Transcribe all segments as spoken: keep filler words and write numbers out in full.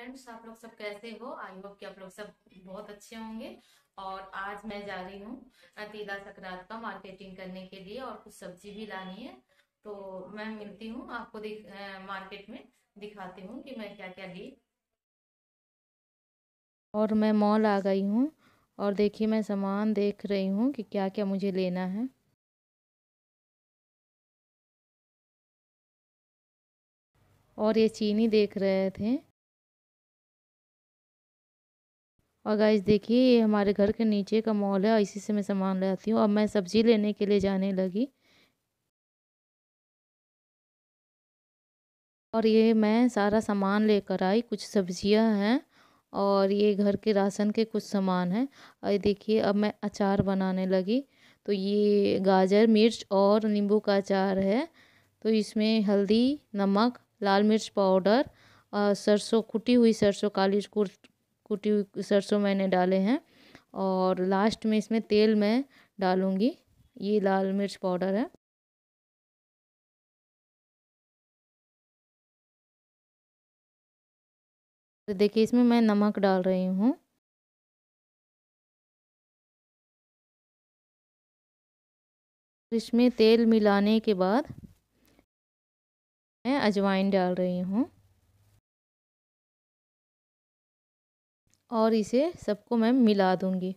Friends, आप लोग सब कैसे हो? आई होप कि आप लोग सब बहुत अच्छे होंगे। और आज मैं जा रही हूँ तीला संक्रांत का मार्केटिंग करने के लिए और कुछ सब्जी भी लानी है। तो मैं मिलती हूँ आपको, दिख अ, मार्केट में दिखाती हूँ कि मैं क्या क्या ली। और मैं मॉल आ गई हूँ और देखिए मैं सामान देख रही हूँ कि क्या क्या मुझे लेना है। और ये चीनी देख रहे थे। और गाइस देखिए, ये हमारे घर के नीचे का मॉल है और इसी से मैं सामान लाती हूँ। अब मैं सब्जी लेने के लिए जाने लगी। और ये मैं सारा सामान लेकर आई। कुछ सब्जियां हैं और ये घर के राशन के कुछ सामान हैं। और ये देखिए, अब मैं अचार बनाने लगी। तो ये गाजर, मिर्च और नींबू का अचार है। तो इसमें हल्दी, नमक, लाल मिर्च पाउडर और सरसों, कुटी हुई सरसों, काली कुट- कुटी हुई सरसों मैंने डाले हैं। और लास्ट में इसमें तेल मैं डालूंगी। ये लाल मिर्च पाउडर है। तो देखिए, इसमें मैं नमक डाल रही हूँ। इसमें तेल मिलाने के बाद मैं अजवाइन डाल रही हूँ और इसे सबको मैं मिला दूंगी।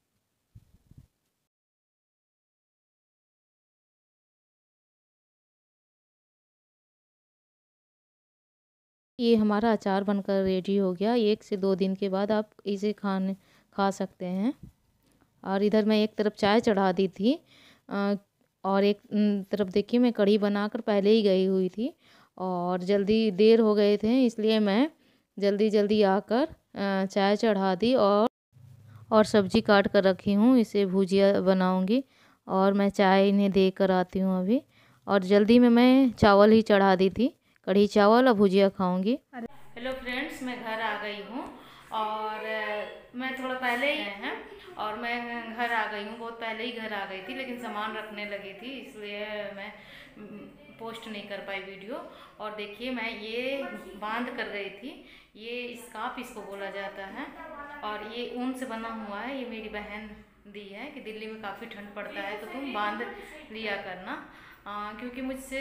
ये हमारा अचार बनकर रेडी हो गया। एक से दो दिन के बाद आप इसे खाने खा सकते हैं। और इधर मैं एक तरफ चाय चढ़ा दी थी। अ, और एक न, तरफ देखिए, मैं कढ़ी बनाकर पहले ही गई हुई थी और जल्दी देर हो गए थे, इसलिए मैं जल्दी जल्दी आकर अ, चाय चढ़ा दी। और और सब्जी काट कर रखी हूँ, इसे भुजिया बनाऊंगी। और मैं चाय इन्हें दे कर आती हूँ अभी। और जल्दी में मैं चावल ही चढ़ा दी थी, कढ़ी चावल और भुजिया खाऊंगी। हेलो फ्रेंड्स, मैं घर आ गई हूँ और अ, मैं थोड़ा पहले ही आए हैं। और मैं घर आ गई हूँ, बहुत पहले ही घर आ गई थी, लेकिन सामान रखने लगी थी, इसलिए मैं म, पोस्ट नहीं कर पाई वीडियो। और देखिए, मैं ये बांध कर गई थी। ये स्कार्फ इसको बोला जाता है और ये ऊन से बना हुआ है। ये मेरी बहन दी है कि दिल्ली में काफ़ी ठंड पड़ता है तो तुम बांध लिया करना। आ, क्योंकि मुझसे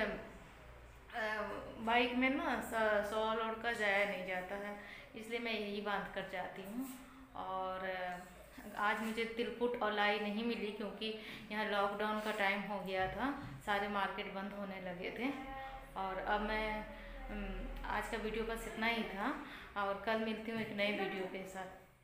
बाइक में ना सॉल ओढ़ कर जाया नहीं जाता है, इसलिए मैं यही बांध कर जाती हूँ। और अ, आज मुझे तिलकुट और लाई नहीं मिली क्योंकि यहाँ लॉकडाउन का टाइम हो गया था, सारे मार्केट बंद होने लगे थे। और अब मैं अम, आज का वीडियो बस इतना ही था और कल मिलती हूँ एक नए वीडियो के साथ।